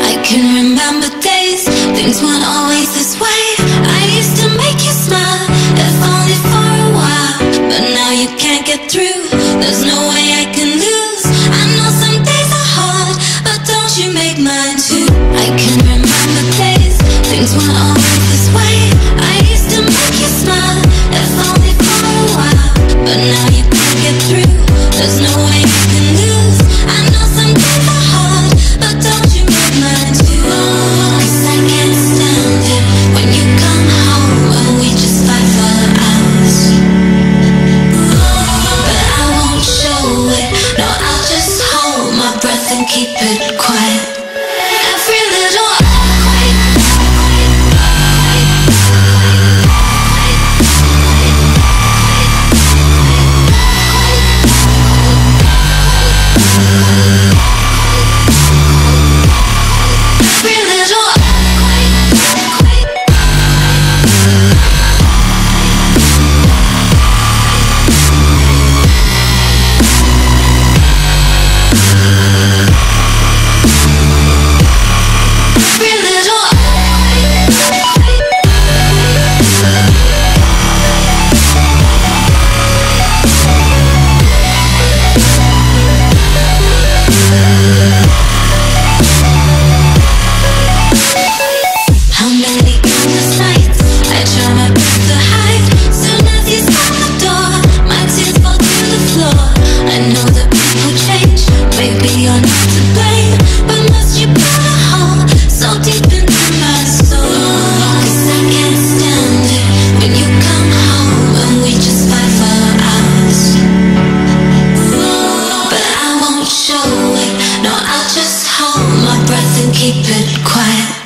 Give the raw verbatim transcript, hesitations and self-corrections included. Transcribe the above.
I can remember days, things weren't always this way. I used to make you smile, if only for a while. But now you can't get through, there's no way I can lose. I know some days are hard, but don't you make mine too. I can remember days, things weren't always this way. I used to make you smile, if only for a while. But now you can't get through, there's no way I can lose. I know some days are hard, but don't you make mine too. 'Cause I can't stand it when you come home and we just fight for hours. But I won't show it, no, I'll just hold my breath and keep it quiet. Every little keep it quiet.